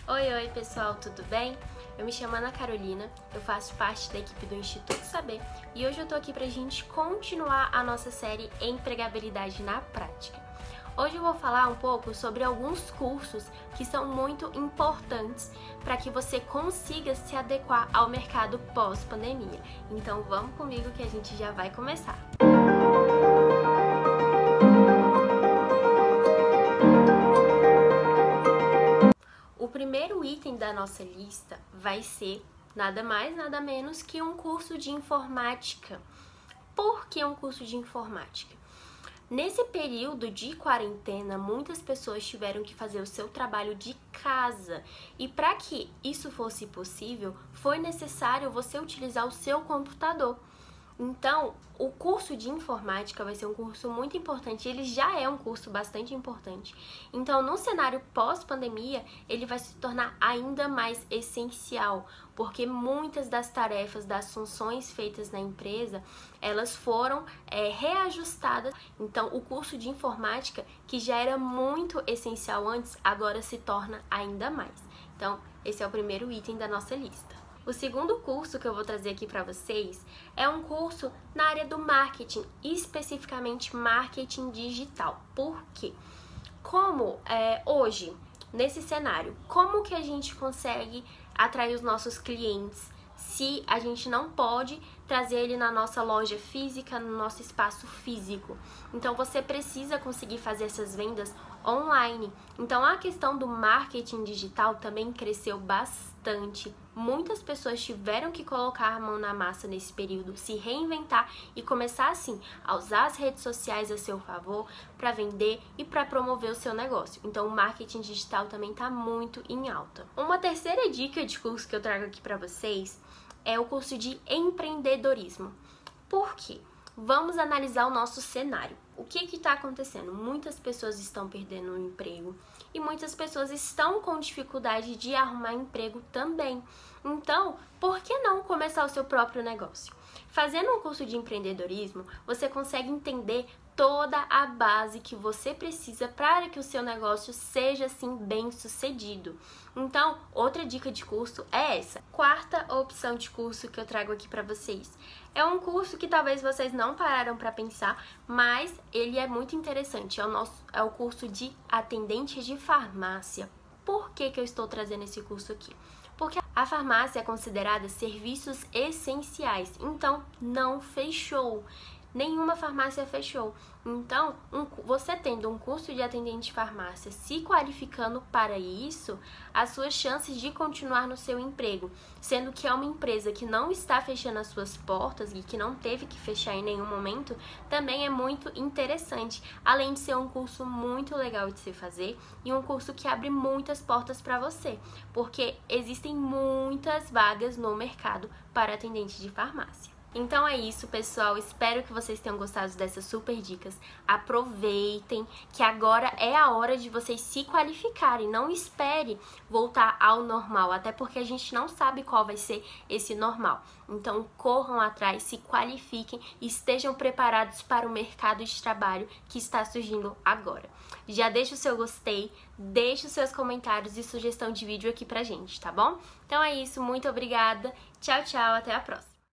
Oi pessoal, tudo bem? Eu me chamo Ana Carolina, eu faço parte da equipe do Instituto Saber e hoje eu tô aqui pra gente continuar a nossa série Empregabilidade na Prática. Hoje eu vou falar um pouco sobre alguns cursos que são muito importantes para que você consiga se adequar ao mercado pós-pandemia. Então vamos comigo que a gente já vai começar. O primeiro item da nossa lista vai ser nada mais, nada menos que um curso de informática. Por que um curso de informática? Nesse período de quarentena, muitas pessoas tiveram que fazer o seu trabalho de casa e para que isso fosse possível, foi necessário você utilizar o seu computador. Então, o curso de informática vai ser um curso muito importante, ele já é um curso bastante importante. Então, no cenário pós-pandemia, ele vai se tornar ainda mais essencial, porque muitas das tarefas, das funções feitas na empresa, elas foram reajustadas. Então, o curso de informática, que já era muito essencial antes, agora se torna ainda mais. Então, esse é o primeiro item da nossa lista. O segundo curso que eu vou trazer aqui para vocês é um curso na área do marketing, especificamente marketing digital. Por quê? Como hoje, nesse cenário, como que a gente consegue atrair os nossos clientes se a gente não pode trazer ele na nossa loja física, no nosso espaço físico? Então você precisa conseguir fazer essas vendas online. Então a questão do marketing digital também cresceu bastante. Muitas pessoas tiveram que colocar a mão na massa nesse período, se reinventar e começar assim a usar as redes sociais a seu favor para vender e para promover o seu negócio. Então o marketing digital também está muito em alta. Uma terceira dica de curso que eu trago aqui para vocês é o curso de empreendedorismo. Por quê? Vamos analisar o nosso cenário. O que está acontecendo? Muitas pessoas estão perdendo o emprego e muitas pessoas estão com dificuldade de arrumar emprego também. Então, por que não começar o seu próprio negócio? Fazendo um curso de empreendedorismo, você consegue entender toda a base que você precisa para que o seu negócio seja assim bem sucedido. Então, outra dica de curso é essa. Quarta opção de curso que eu trago aqui para vocês. É um curso que talvez vocês não pararam para pensar, mas ele é muito interessante. É o curso de atendente de farmácia. Por que eu estou trazendo esse curso aqui? Porque a farmácia é considerada serviços essenciais, então não fechou. Nenhuma farmácia fechou. Então, você tendo um curso de atendente de farmácia, se qualificando para isso, as suas chances de continuar no seu emprego, sendo que é uma empresa que não está fechando as suas portas e que não teve que fechar em nenhum momento, também é muito interessante, além de ser um curso muito legal de se fazer e um curso que abre muitas portas para você, porque existem muitas vagas no mercado para atendente de farmácia. Então é isso, pessoal. Espero que vocês tenham gostado dessas super dicas. Aproveitem que agora é a hora de vocês se qualificarem. Não espere voltar ao normal, até porque a gente não sabe qual vai ser esse normal. Então corram atrás, se qualifiquem e estejam preparados para o mercado de trabalho que está surgindo agora. Já deixa o seu gostei, deixa os seus comentários e sugestão de vídeo aqui pra gente, tá bom? Então é isso, muito obrigada. Tchau, tchau, até a próxima.